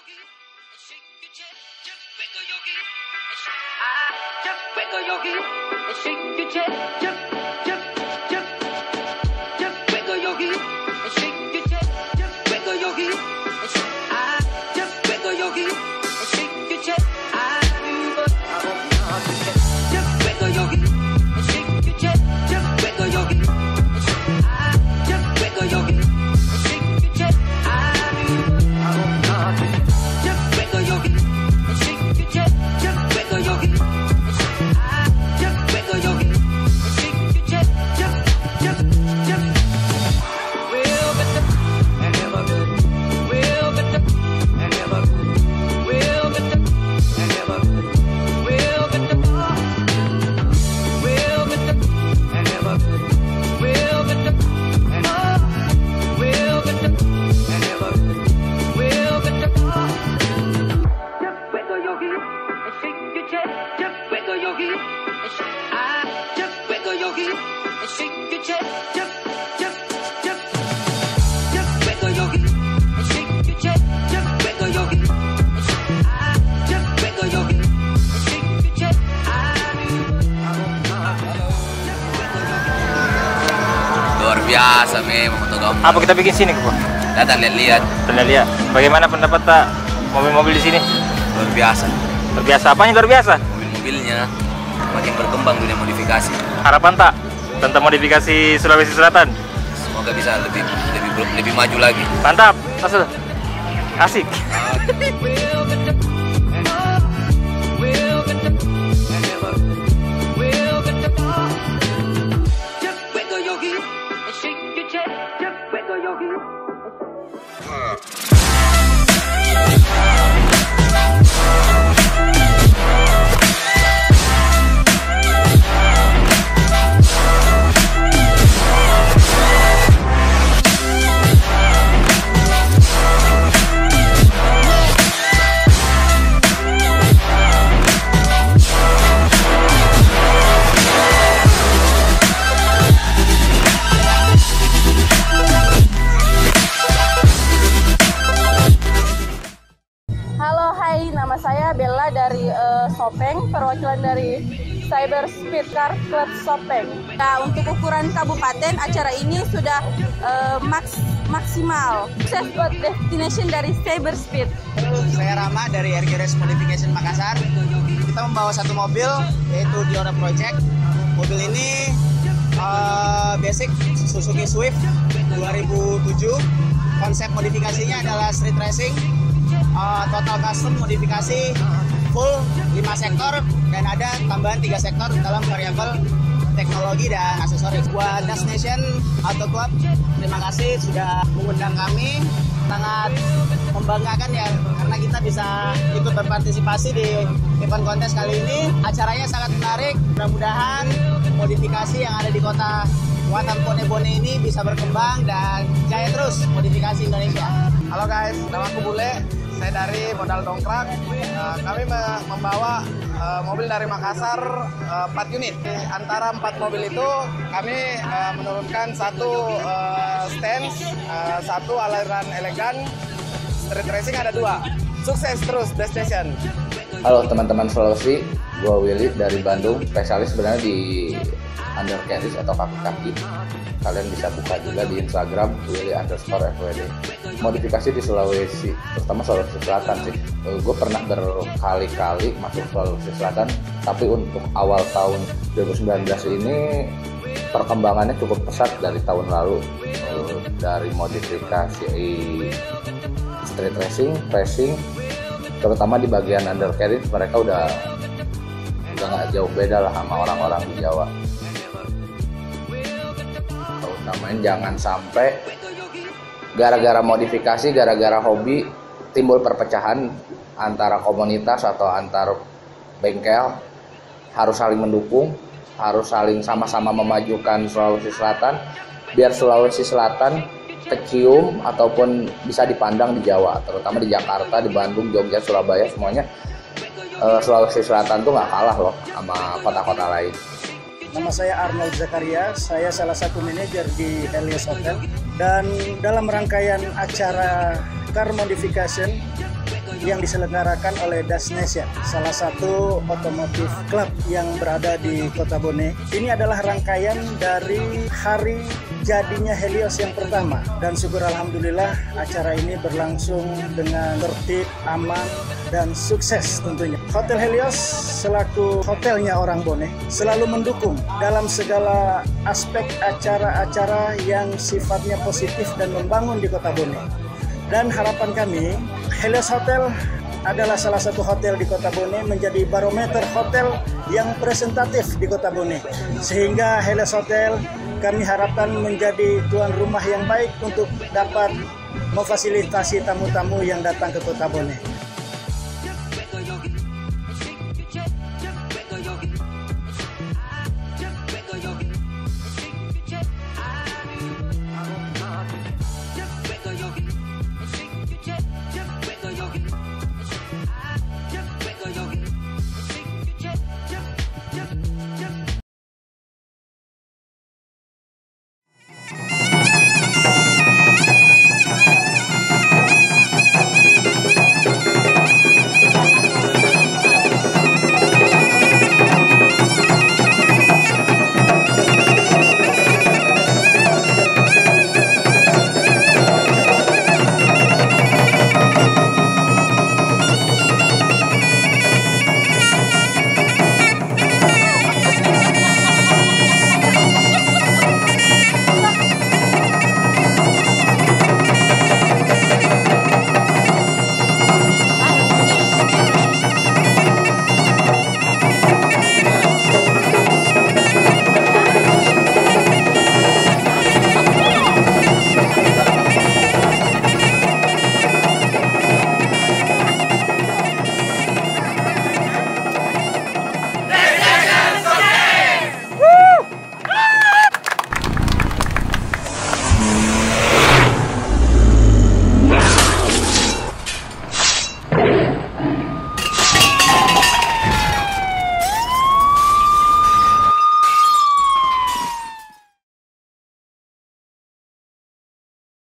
Luar biasa memang motogambar. Apa kita bikin sini, Kak? Datang lihat-lihat. Lihat. Bagaimana pendapat tak mobil-mobil di sini? Luar biasa. Luar biasa. Apanya luar biasa? Mobil-mobilnya makin berkembang dunia modifikasi. Harapan tak tentang modifikasi Sulawesi Selatan? Semoga bisa lebih maju lagi. Mantap, asal. Asik. Nama saya Bella dari Sopeng, perwakilan dari Cyber Speed Car Club Sopeng. Nah, untuk ukuran kabupaten, acara ini sudah maksimal. Sukses buat destination dari Cyber Speed. Saya Rama dari RG Modification Makassar. Kita membawa satu mobil, yaitu Diora Project. Mobil ini basic Suzuki Swift 2007. Konsep modifikasinya adalah street racing. Total custom modifikasi full 5 sektor dan ada tambahan 3 sektor dalam variabel teknologi dan aksesoris. Buat Destination Auto Club, terima kasih sudah mengundang kami. Sangat membanggakan ya karena kita bisa ikut berpartisipasi di event kontes kali ini. Acaranya sangat menarik. Mudah-mudahan modifikasi yang ada di kota Watan Bone ini bisa berkembang dan jaya terus modifikasi Indonesia. Halo guys, nama aku Bule. Saya dari Modal Dongkrak. Kami membawa mobil dari Makassar 4 unit. Di antara 4 mobil itu kami menurunkan satu stance, satu aliran elegan. Street racing ada 2. Sukses terus Destination. Halo teman-teman Sulawesi, gue Willy dari Bandung, spesialis sebenarnya di undercarriage atau kaki-kaki. Kalian bisa buka juga di Instagram Willy_FWD. Modifikasi di Sulawesi, terutama Sulawesi Selatan sih. Gue pernah berkali-kali masuk Sulawesi Selatan, tapi untuk awal tahun 2019 ini perkembangannya cukup pesat dari tahun lalu. Dari modifikasi street racing, terutama di bagian undercarriage mereka udah nggak jauh beda lah sama orang-orang di Jawa. Utamanya jangan sampai gara-gara modifikasi, gara-gara hobi timbul perpecahan antara komunitas atau antar bengkel. Harus saling mendukung, harus saling sama-sama memajukan Sulawesi Selatan biar Sulawesi Selatan kecium ataupun bisa dipandang di Jawa, terutama di Jakarta, di Bandung, Jogja, Surabaya, semuanya Sulawesi Selatan tuh nggak kalah loh sama kota-kota lain. Nama saya Arnold Zakaria, saya salah satu manajer di Helios Hotel. Dan dalam rangkaian acara Car Modification, yang diselenggarakan oleh Das Nation, salah satu otomotif klub yang berada di Kota Bone. Ini adalah rangkaian dari hari jadinya Helios yang pertama, dan syukur alhamdulillah acara ini berlangsung dengan tertib, aman, dan sukses tentunya. Hotel Helios selaku hotelnya orang Bone selalu mendukung dalam segala aspek acara-acara yang sifatnya positif dan membangun di Kota Bone. Dan harapan kami, Helios Hotel adalah salah satu hotel di Kota Bone, menjadi barometer hotel yang presentatif di Kota Bone. Sehingga Helios Hotel kami harapkan menjadi tuan rumah yang baik untuk dapat memfasilitasi tamu-tamu yang datang ke Kota Bone.